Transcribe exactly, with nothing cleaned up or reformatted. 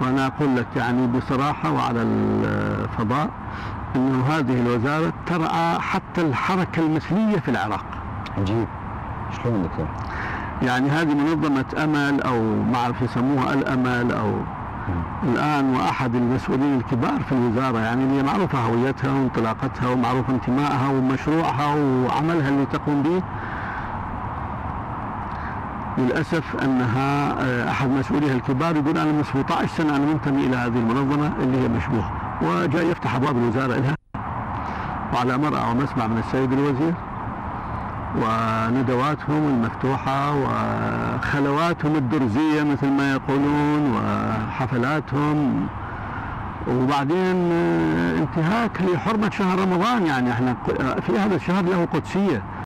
وأنا أقول لك يعني بصراحة وعلى الفضاء أنه هذه الوزارة ترعى حتى الحركة المثلية في العراق. عجيب. شلون دكتور؟ يعني هذه منظمة أمل أو ما أعرف يسموها الأمل أو م. الآن وأحد المسؤولين الكبار في الوزارة يعني اللي معروفة هويتها وانطلاقتها ومعروف انتمائها ومشروعها وعملها اللي تقوم به، للأسف أنها أحد مسؤوليها الكبار يقول أنا من سبعة عشر سنة أنا منتمي إلى هذه المنظمة اللي هي مشبوهة، وجاء يفتح أبواب الوزارة لها وعلى مرأى ومسمع من السيد الوزير وندواتهم المفتوحة وخلواتهم الدرزية مثل ما يقولون وحفلاتهم، وبعدين انتهاك لحرمة شهر رمضان. يعني احنا في هذا الشهر له قدسية.